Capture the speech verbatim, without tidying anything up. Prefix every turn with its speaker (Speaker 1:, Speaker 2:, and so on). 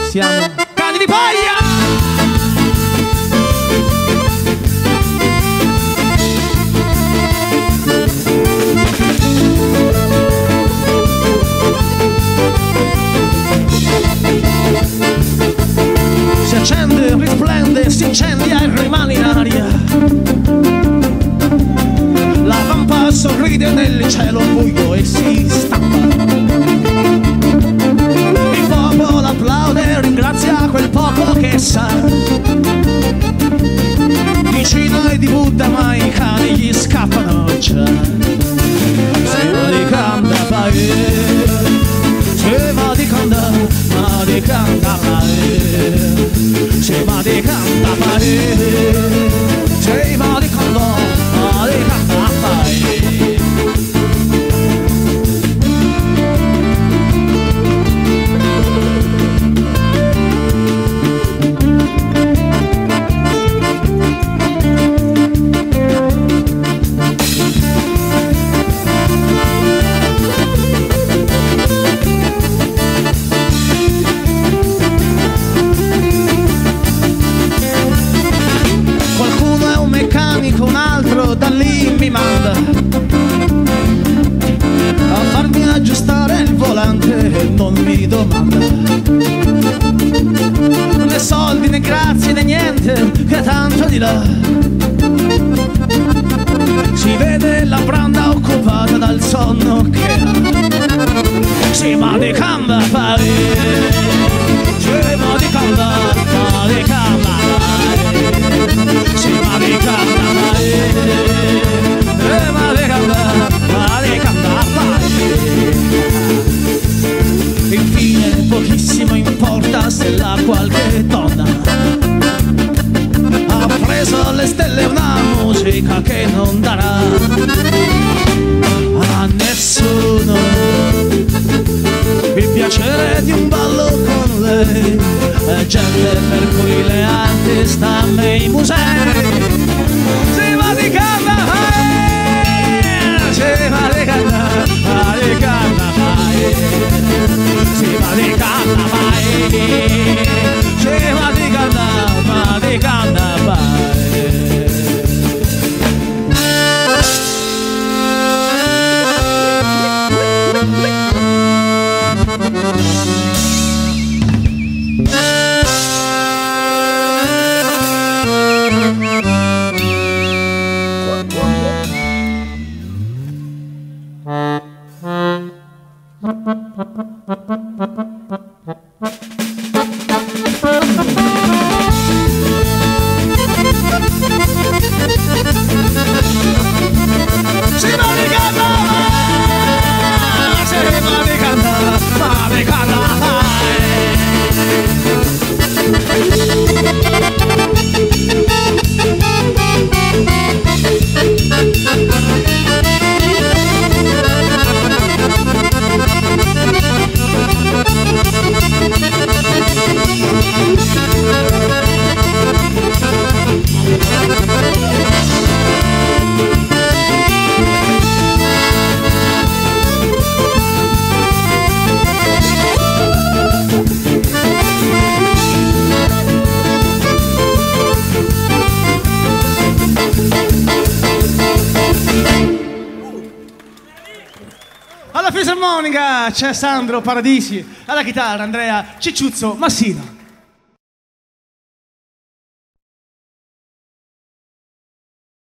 Speaker 1: Siamo cani di paglia! Si accende, risplende, si incendia e rimane in aria. La lampa sorride nel cielo buio e si stampa. Il popolo applaude e ringrazia quel poco che sa. Di Cina e di Buddha ma i cani gli scappano già. Se va di canda paese, se va di canda, ma di canda paese, se va di canda paese, se va di canda, ma di canda paese. Un altro da lì mi manda a farmi aggiustare il volante e non mi domanda né soldi né grazie né niente, che tanto di là si vede la branda occupata dal sonno che ha. Si va di camba pare, si va di camba, va di camba pare, si va di camba pare, va di camba, va di camba pare. Infine pochissimo importa se la qualche donna ha preso alle stelle una musica che non darà a nessuno il piacere di un ballo con lei. È gente per cui le arti stanno nei musei. Si va di canta, si va di canta, va di canta, si va di canta, si va di canta, va di canta, alla fisarmonica c'è Sandro Paradisi, alla chitarra Andrea Cicciuzzo Massino.